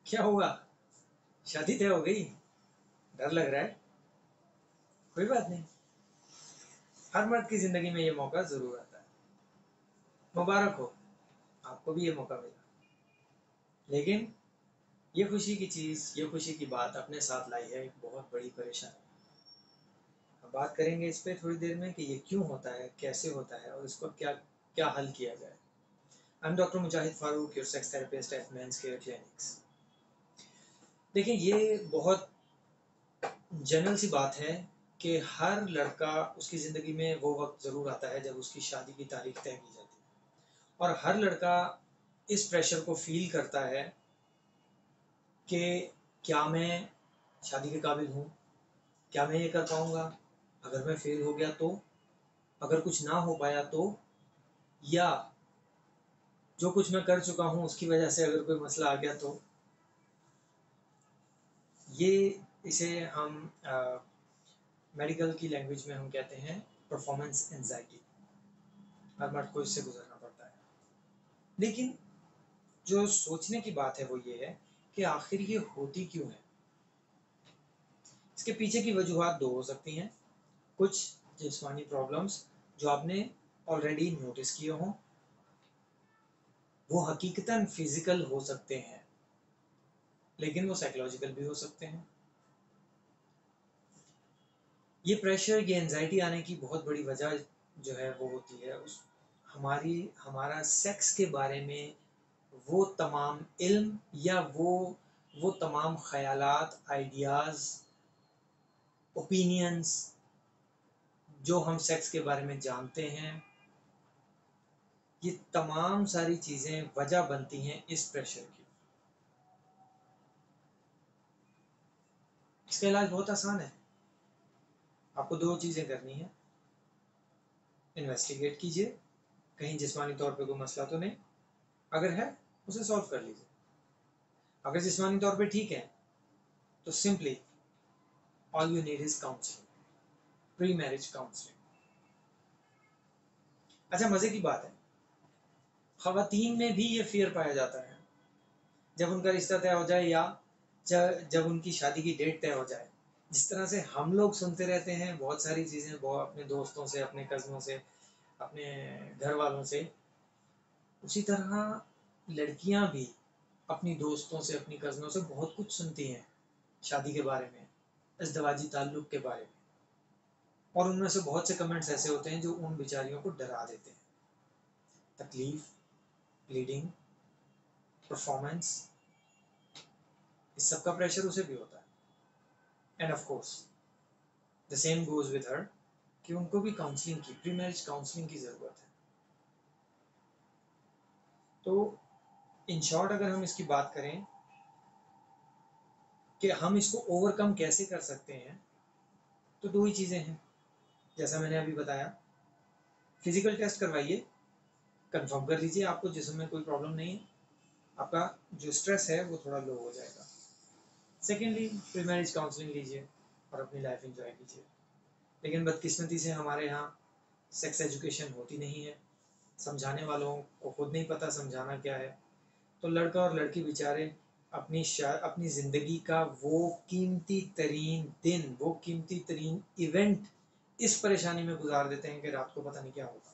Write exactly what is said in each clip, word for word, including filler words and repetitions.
क्या हुआ, शादी तय हो गई? डर लग रहा है? कोई बात नहीं, हर मर्द की जिंदगी में ये मौका जरूर आता है। मुबारक हो, आपको भी ये मौका मिला। लेकिन ये खुशी की चीज, ये खुशी की बात अपने साथ लाई है एक बहुत बड़ी परेशानी। अब बात करेंगे इस पे थोड़ी देर में कि ये क्यों होता है, कैसे होता है और इसको क्या क्या हल किया जाए। I am doctor Mujahid Farooq, your sex therapist at men's care clinics. देखिए, ये बहुत जनरल सी बात है कि हर लड़का, उसकी ज़िंदगी में वो वक्त ज़रूर आता है जब उसकी शादी की तारीख तय की जाती है, और हर लड़का इस प्रेशर को फील करता है कि क्या मैं शादी के काबिल हूँ, क्या मैं ये कर पाऊँगा, अगर मैं फेल हो गया तो, अगर कुछ ना हो पाया तो, या जो कुछ मैं कर चुका हूँ उसकी वजह से अगर कोई मसला आ गया तो। ये इसे हम मेडिकल की लैंग्वेज में हम कहते हैं परफॉर्मेंस एंजाइटी। हर मर्द को इससे गुजरना पड़ता है। लेकिन जो सोचने की बात है वो ये है कि आखिर ये होती क्यों है। इसके पीछे की वजूहात दो हो सकती हैं। कुछ जिस्मानी प्रॉब्लम्स जो आपने ऑलरेडी नोटिस किए हों, वो हकीकतन फिजिकल हो सकते हैं, लेकिन वो साइकोलॉजिकल भी हो सकते हैं। ये प्रेशर, ये एंजाइटी आने की बहुत बड़ी वजह जो है वो होती है उस हमारी हमारा सेक्स के बारे में वो तमाम इल्म या वो वो तमाम ख्यालात, आइडियाज़, ओपिनियंस जो हम सेक्स के बारे में जानते हैं, ये तमाम सारी चीज़ें वजह बनती हैं इस प्रेशर की। इसका इलाज बहुत आसान है। आपको दो चीज़ें करनी है। इन्वेस्टिगेट कीजिए, कहीं जिस्मानी तौर पे कोई मसला तो नहीं, अगर है उसे सॉल्व कर लीजिए। अगर जिस्मानी तौर पे ठीक है तो simply all you need is counselling, pre marriage counselling. अच्छा, मजे की बात है, खवातीन में भी ये फियर पाया जाता है जब उनका रिश्ता तय हो जाए या जब उनकी शादी की डेट तय हो जाए। जिस तरह से हम लोग सुनते रहते हैं बहुत सारी चीज़ें, बहुत अपने दोस्तों से, अपने कज़नों से, अपने घर वालों से, उसी तरह लड़कियां भी अपनी दोस्तों से, अपनी कज़नों से बहुत कुछ सुनती हैं शादी के बारे में, इज़्दवाजी ताल्लुक़ के बारे में। और उनमें से बहुत से कमेंट्स ऐसे होते हैं जो उन बेचारियों को डरा देते हैं। तकलीफ, ब्लीडिंग, परफॉर्मेंस, इस सब का प्रेशर उसे भी होता है। And of course the same goes with her कि उनको भी काउंसलिंग की, प्री मैरिज काउंसलिंग की ज़रूरत है। तो इन शॉर्ट अगर हम इसकी बात करें कि हम इसको ओवरकम कैसे कर सकते हैं, तो दो ही चीज़ें हैं जैसा मैंने अभी बताया। फिजिकल टेस्ट करवाइए, कंफर्म कर लीजिए आपको जिस्म में कोई प्रॉब्लम नहीं है, आपका जो स्ट्रेस है वो थोड़ा लो हो जाएगा। सेकेंडली, प्री मैरिज काउंसलिंग लीजिए और अपनी लाइफ एंजॉय कीजिए। लेकिन बदकिस्मती से हमारे यहाँ सेक्स एजुकेशन होती नहीं है, समझाने वालों को खुद नहीं पता समझाना क्या है, तो लड़का और लड़की बेचारे अपनी अपनी ज़िंदगी का वो कीमती तरीन दिन, वो कीमती तरीन इवेंट इस परेशानी में गुजार देते हैं कि रात को पता नहीं क्या होगा।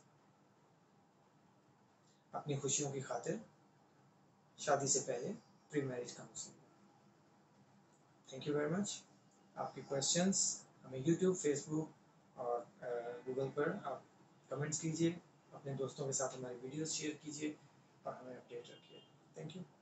अपनी खुशियों की खातिर शादी से पहले pre marriage counselling. Thank you very much. आपके क्वेश्चंस हमें यूट्यूब, फेसबुक और गूगल पर आप कमेंट्स कीजिए, अपने दोस्तों के साथ हमारी वीडियोस शेयर कीजिए और हमें अपडेट रखिए। Thank you.